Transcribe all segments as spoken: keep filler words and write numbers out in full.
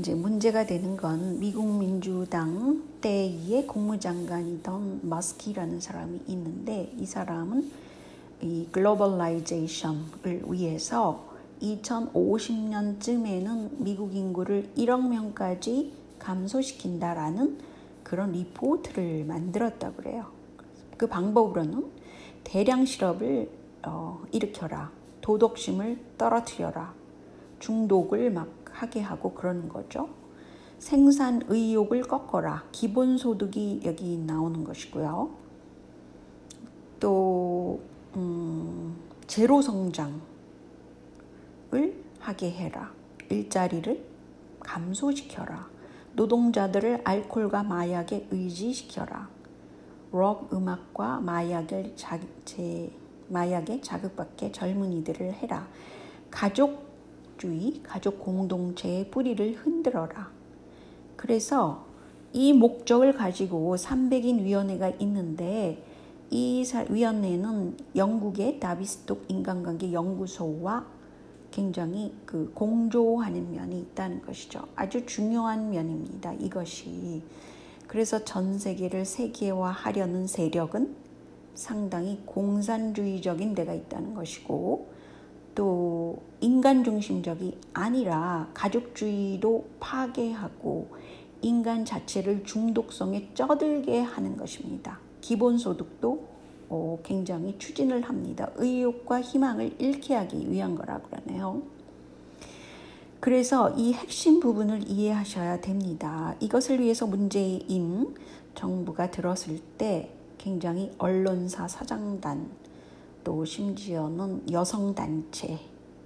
이제 문제가 되는 건 미국 민주당 때의 국무장관이던 머스키라는 사람이 있는데 이 사람은 이 글로벌라이제이션을 위해서 이천오십 년쯤에는 미국 인구를 일억 명까지 감소시킨다라는 그런 리포트를 만들었다고 그래요. 그 방법으로는 대량 실업을 어, 일으켜라, 도덕심을 떨어뜨려라, 중독을 막 하게 하고 그러는 거죠. 생산 의욕을 꺾어라, 기본소득이 여기 나오는 것이고요. 또 음, 제로 성장을 하게 해라, 일자리를 감소시켜라, 노동자들을 알코올과 마약에 의지시켜라, 록 음악과 마약을 자, 제, 마약에 자극받게 젊은이들을 해라, 가족주의, 가족 공동체의 뿌리를 흔들어라. 그래서 이 목적을 가지고 삼백 인 위원회가 있는데 이 위원회는 영국의 다비스톡 인간관계 연구소와 굉장히 그 공조하는 면이 있다는 것이죠. 아주 중요한 면입니다. 이것이. 그래서 전 세계를 세계화하려는 세력은 상당히 공산주의적인 데가 있다는 것이고 또 인간 중심적이 아니라 가족주의로 파괴하고 인간 자체를 중독성에 쩌들게 하는 것입니다. 기본소득도 어, 굉장히 추진을 합니다. 의욕과 희망을 잃게 하기 위한 거라고 그러네요. 그래서 이 핵심 부분을 이해하셔야 됩니다. 이것을 위해서 문재인 정부가 들었을 때 굉장히 언론사 사장단, 또 심지어는 여성단체,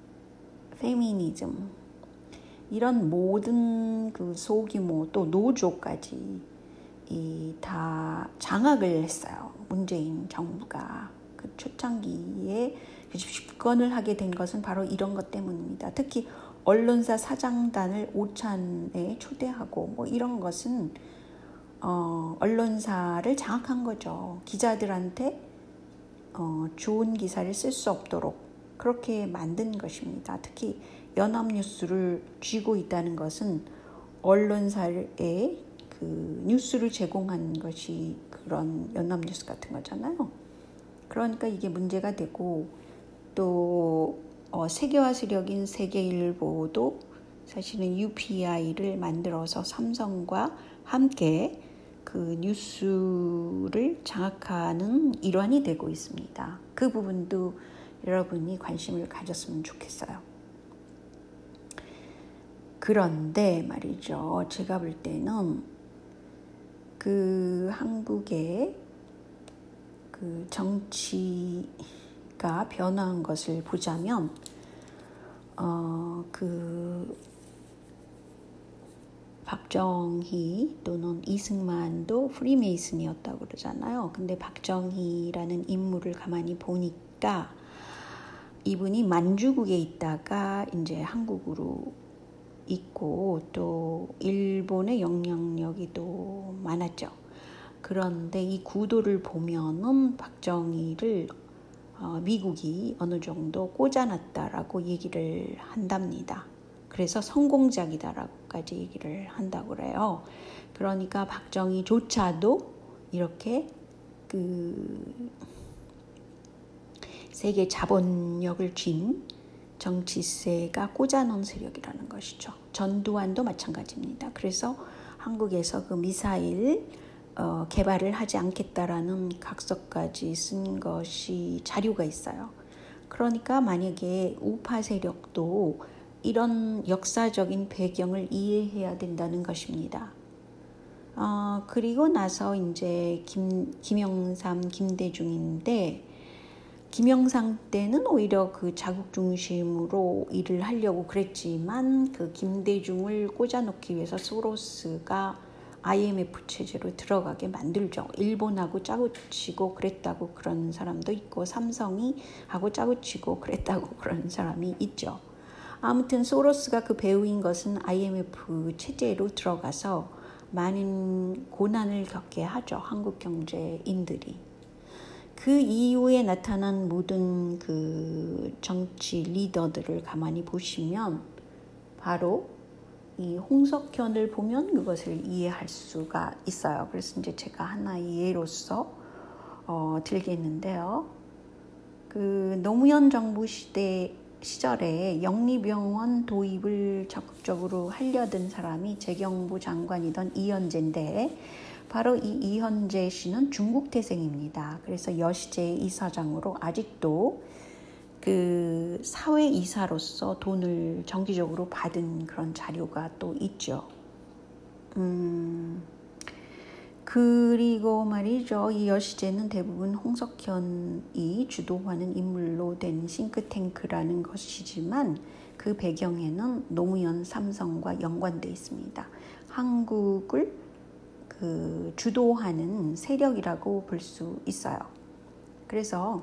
페미니즘, 이런 모든 그 소규모 또 노조까지 이 다 장악을 했어요. 문재인 정부가 그 초창기에 집권을 하게 된 것은 바로 이런 것 때문입니다. 특히 언론사 사장단을 오찬에 초대하고 뭐 이런 것은 어, 언론사를 장악한 거죠. 기자들한테 어, 좋은 기사를 쓸 수 없도록 그렇게 만든 것입니다. 특히 연합뉴스를 쥐고 있다는 것은 언론사의 그 뉴스를 제공한 것이 그런 연합뉴스 같은 거잖아요. 그러니까 이게 문제가 되고 또 어, 세계화 세력인 세계일보도 사실은 유피아이를 만들어서 삼성과 함께 그 뉴스를 장악하는 일환이 되고 있습니다. 그 부분도 여러분이 관심을 가졌으면 좋겠어요. 그런데 말이죠. 제가 볼 때는 그 한국의 그 정치가 변화한 것을 보자면 어, 그 박정희 또는 이승만도 프리메이슨이었다고 그러잖아요. 근데 박정희라는 인물을 가만히 보니까 이분이 만주국에 있다가 이제 한국으로 있고 또 일본의 영향력이 또 많았죠. 그런데 이 구도를 보면은 박정희를 어, 미국이 어느 정도 꽂아놨다라고 얘기를 한답니다. 그래서 성공작이다라고까지 얘기를 한다고 그래요. 그러니까 박정희조차도 이렇게 그 세계 자본력을 쥔 정치세가 꽂아놓은 세력이라는 것이죠. 전두환도 마찬가지입니다. 그래서 한국에서 그 미사일 어, 개발을 하지 않겠다라는 각서까지 쓴 것이 자료가 있어요. 그러니까 만약에 우파 세력도 이런 역사적인 배경을 이해해야 된다는 것입니다. 어, 그리고 나서 이제 김, 김영삼, 김대중인데 김영삼 때는 오히려 그 자국 중심으로 일을 하려고 그랬지만 그 김대중을 꽂아놓기 위해서 소로스가 아이엠에프 체제로 들어가게 만들죠. 일본하고 짜고치고 그랬다고 그런 사람도 있고 삼성이 하고 짜고치고 그랬다고 그런 사람이 있죠. 아무튼 소로스가 그 배우인 것은 아이엠에프 체제로 들어가서 많은 고난을 겪게 하죠. 한국 경제인들이. 그 이후에 나타난 모든 그 정치 리더들을 가만히 보시면 바로 이 홍석현을 보면 그것을 이해할 수가 있어요. 그래서 이제 제가 하나의 예로서 어, 들겠는데요. 그 노무현 정부 시대 시절에 영리병원 도입을 적극적으로 하려던 사람이 재경부 장관이던 이현재인데, 바로 이 이현재 씨는 중국 태생입니다. 그래서 여시제 이사장으로 아직도 그 사회이사로서 돈을 정기적으로 받은 그런 자료가 또 있죠. 음, 그리고 말이죠. 이 여시제는 대부분 홍석현이 주도하는 인물로 된 싱크탱크라는 것이지만 그 배경에는 노무현 삼성과 연관되어 있습니다. 한국을 그 주도하는 세력이라고 볼 수 있어요. 그래서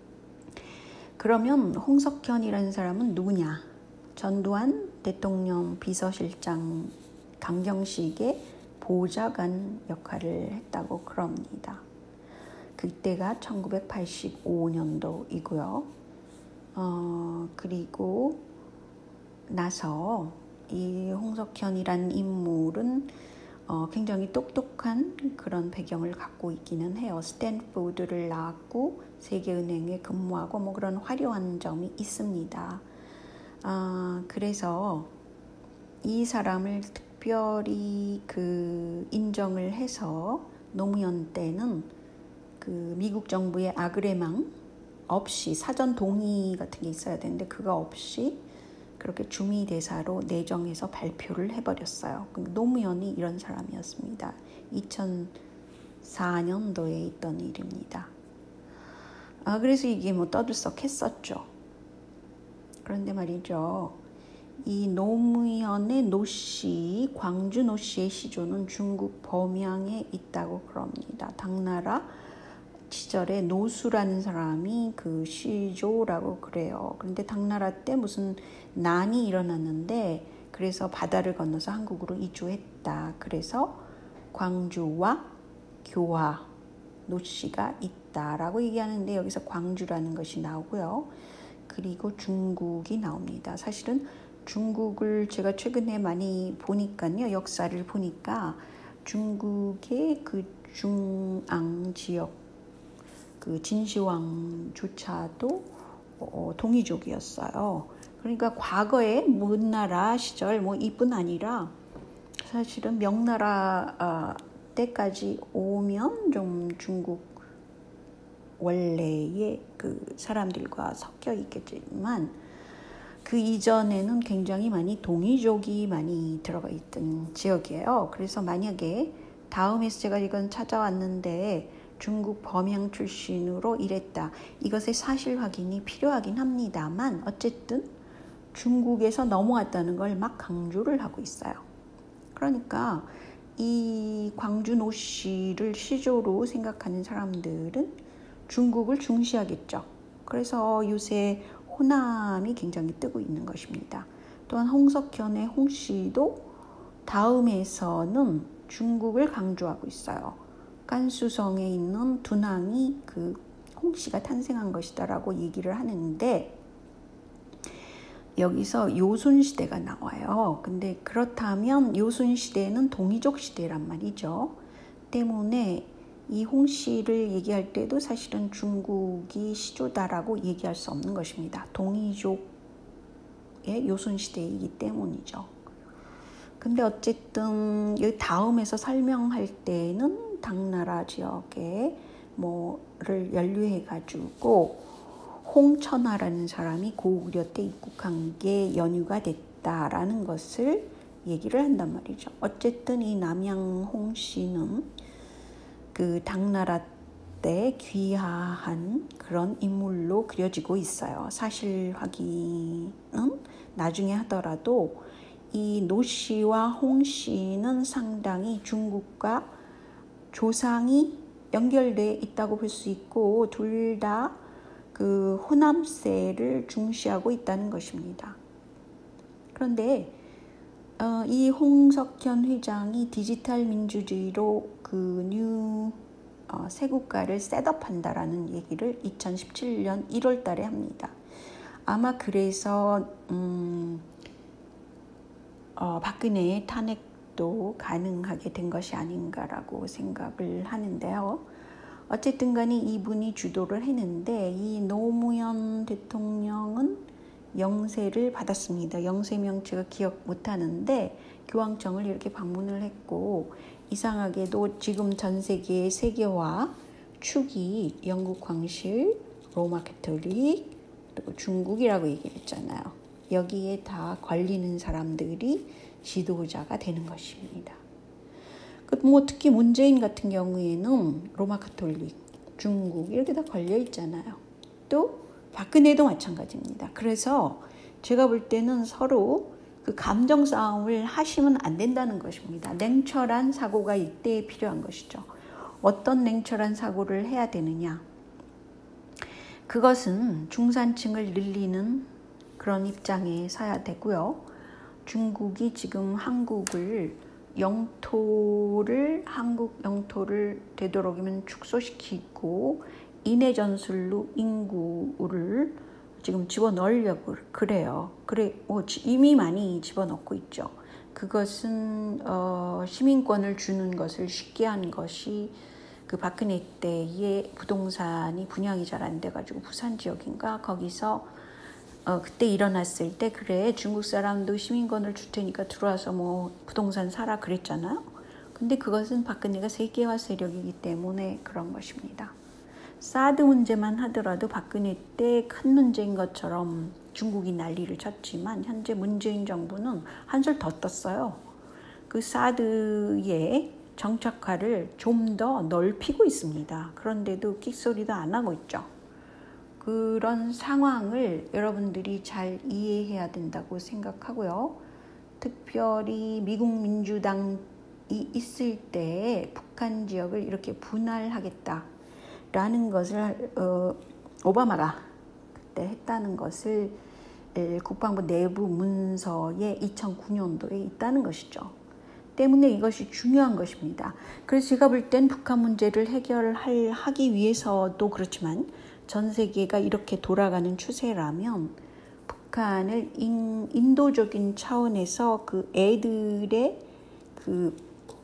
그러면 홍석현이라는 사람은 누구냐? 전두환 대통령 비서실장 강경식의 보좌관 역할을 했다고 그럽니다. 그때가 천구백팔십오 년도이고요. 어, 그리고 나서 이 홍석현이라는 인물은 어, 굉장히 똑똑한 그런 배경을 갖고 있기는 해요. 스탠포드를 나왔고 세계은행에 근무하고 뭐 그런 화려한 점이 있습니다. 아, 그래서 이 사람을 특별히 그 인정을 해서 노무현 때는 그 미국 정부의 아그레망 없이 사전 동의 같은 게 있어야 되는데 그거 없이 그렇게 주미대사로 내정해서 발표를 해버렸어요. 노무현이 이런 사람이었습니다. 이천사 년도에 있던 일입니다. 아, 그래서 이게 뭐 떠들썩했었죠. 그런데 말이죠. 이 노무현의 노씨, 광주 노씨의 시조는 중국 범양에 있다고 그럽니다. 당나라 시절에 노수라는 사람이 그 시조라고 그래요. 그런데 당나라 때 무슨 난이 일어났는데 그래서 바다를 건너서 한국으로 이주했다. 그래서 광주와 교화 노씨가 있다라고 얘기하는데 여기서 광주라는 것이 나오고요. 그리고 중국이 나옵니다. 사실은 중국을 제가 최근에 많이 보니까요. 역사를 보니까 중국의 그 중앙 지역 그 진시황조차도 어, 동이족이었어요. 그러니까 과거에 문나라 시절 뭐 이뿐 아니라 사실은 명나라 어, 때까지 오면 좀 중국 원래의 그 사람들과 섞여 있겠지만 그 이전에는 굉장히 많이 동이족이 많이 들어가 있던 지역이에요. 그래서 만약에 다음에서 제가 이건 찾아왔는데 중국 범양 출신으로 일했다. 이것의 사실 확인이 필요하긴 합니다만 어쨌든 중국에서 넘어왔다는 걸 막 강조를 하고 있어요. 그러니까 이 광주 노씨를 시조로 생각하는 사람들은 중국을 중시하겠죠. 그래서 요새 호남이 굉장히 뜨고 있는 것입니다. 또한 홍석현의 홍씨도 다음에서는 중국을 강조하고 있어요.甘肃성에 있는 둔항이 그 홍씨가 탄생한 것이다라고 얘기를 하는데 여기서 요순시대가 나와요. 근데 그렇다면 요순시대는 동이족 시대란 말이죠. 때문에 이 홍씨를 얘기할 때도 사실은 중국이 시조다라고 얘기할 수 없는 것입니다. 동이족의 요순시대이기 때문이죠. 근데 어쨌든 여기 다음에서 설명할 때는 당나라 지역에 뭐를 연루해가지고 홍천하라는 사람이 고구려 때 입국한 게 연유가 됐다라는 것을 얘기를 한단 말이죠. 어쨌든 이 남양홍 씨는 그 당나라 때 귀화한 그런 인물로 그려지고 있어요. 사실 확인은 나중에 하더라도 이 노 씨와 홍 씨는 상당히 중국과 조상이 연결돼 있다고 볼 수 있고 둘 다 그 호남세를 중시하고 있다는 것입니다. 그런데 어, 이 홍석현 회장이 디지털 민주주의로 그 뉴 어, 새 국가를 셋업한다라는 얘기를 이천십칠 년 일월 달에 합니다. 아마 그래서 음, 어, 박근혜의 탄핵도 가능하게 된 것이 아닌가라고 생각을 하는데요. 어쨌든 간에 이분이 주도를 했는데 이 노무현 대통령은 영세를 받았습니다. 영세명 제가 기억 못하는데 교황청을 이렇게 방문을 했고 이상하게도 지금 전 세계의 세계화 축이 영국 황실, 로마 가톨릭, 또 중국이라고 얘기했잖아요. 여기에 다 걸리는 사람들이 지도자가 되는 것입니다. 뭐 특히 문재인 같은 경우에는 로마 가톨릭, 중국 이렇게 다 걸려 있잖아요. 또 박근혜도 마찬가지입니다. 그래서 제가 볼 때는 서로 그 감정 싸움을 하시면 안 된다는 것입니다. 냉철한 사고가 이때 필요한 것이죠. 어떤 냉철한 사고를 해야 되느냐? 그것은 중산층을 늘리는 그런 입장에 서야 되고요. 중국이 지금 한국을 영토를 한국 영토를 되도록이면 축소시키고 인해 전술로 인구를 지금 집어넣으려고 그래요. 그래 뭐 이미 많이 집어넣고 있죠. 그것은 어, 시민권을 주는 것을 쉽게 한 것이 그 박근혜 때에 부동산이 분양이 잘 안 돼가지고 부산 지역인가 거기서 어, 그때 일어났을 때 그래 중국 사람도 시민권을 줄 테니까 들어와서 뭐 부동산 사라 그랬잖아요. 근데 그것은 박근혜가 세계화 세력이기 때문에 그런 것입니다. 사드 문제만 하더라도 박근혜 때 큰 문제인 것처럼 중국이 난리를 쳤지만 현재 문재인 정부는 한술 더 떴어요. 그 사드의 정착화를 좀 더 넓히고 있습니다. 그런데도 끽소리도 안 하고 있죠. 그런 상황을 여러분들이 잘 이해해야 된다고 생각하고요. 특별히 미국 민주당이 있을 때 북한 지역을 이렇게 분할하겠다라는 것을 어, 오바마가 그때 했다는 것을 국방부 내부 문서에 이천구 년도에 있다는 것이죠. 때문에 이것이 중요한 것입니다. 그래서 제가 볼 땐 북한 문제를 해결하기 위해서도 그렇지만 전 세계가 이렇게 돌아가는 추세라면 북한을 인, 인도적인 차원에서 그 애들의 그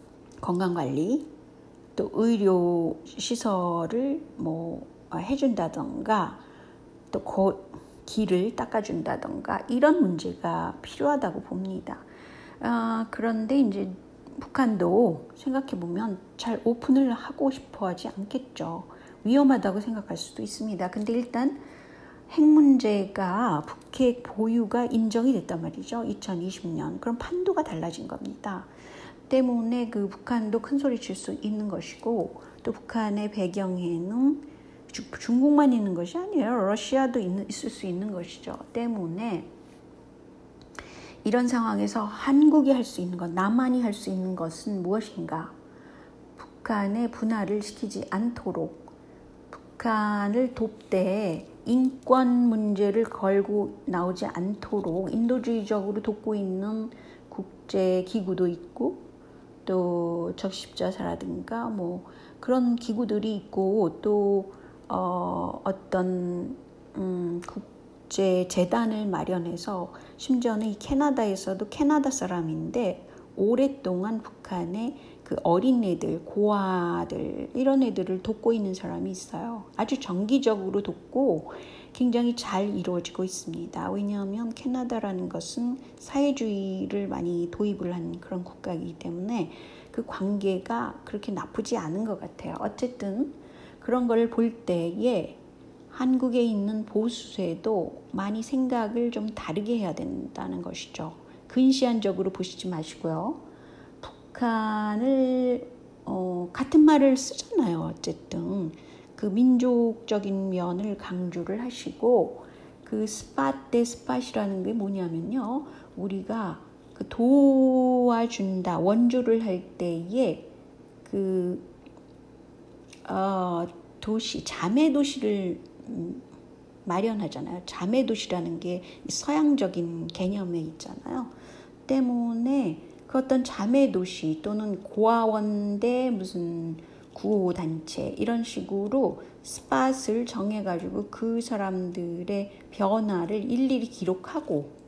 건강관리 또 의료 시설을 뭐 해준다던가 또 곧 길을 닦아준다던가 이런 문제가 필요하다고 봅니다. 아, 그런데 이제 북한도 생각해보면 잘 오픈을 하고 싶어 하지 않겠죠. 위험하다고 생각할 수도 있습니다. 근데 일단 핵 문제가 북핵 보유가 인정이 됐단 말이죠. 이천이십 년. 그럼 판도가 달라진 겁니다. 때문에 그 북한도 큰 소리 칠 수 있는 것이고 또 북한의 배경에는 중국만 있는 것이 아니에요. 러시아도 있는, 있을 수 있는 것이죠. 때문에 이런 상황에서 한국이 할 수 있는 것, 남한이 할 수 있는 것은 무엇인가? 북한의 분할을 시키지 않도록 북한을 돕되 인권 문제를 걸고 나오지 않도록 인도주의적으로 돕고 있는 국제기구도 있고 또 적십자사라든가 뭐 그런 기구들이 있고 또 어, 어떤 음, 국제 재단을 마련해서 심지어는 이 캐나다에서도 캐나다 사람인데 오랫동안 북한의 그 어린애들, 고아들 이런 애들을 돕고 있는 사람이 있어요. 아주 정기적으로 돕고 굉장히 잘 이루어지고 있습니다. 왜냐하면 캐나다라는 것은 사회주의를 많이 도입을 한 그런 국가이기 때문에 그 관계가 그렇게 나쁘지 않은 것 같아요. 어쨌든 그런 걸 볼 때에 한국에 있는 보수세도 많이 생각을 좀 다르게 해야 된다는 것이죠. 근시안적으로 보시지 마시고요. 북한을 어, 같은 말을 쓰잖아요. 어쨌든 그 민족적인 면을 강조를 하시고 그 스팟 대 스팟이라는 게 뭐냐면요. 우리가 그 도와준다 원조를 할 때에 그 어, 도시 자매 도시를 마련하잖아요. 자매 도시라는 게 서양적인 개념에 있잖아요. 때문에 그 어떤 자매 도시 또는 고아원대 무슨 구호단체 이런 식으로 스팟을 정해가지고 그 사람들의 변화를 일일이 기록하고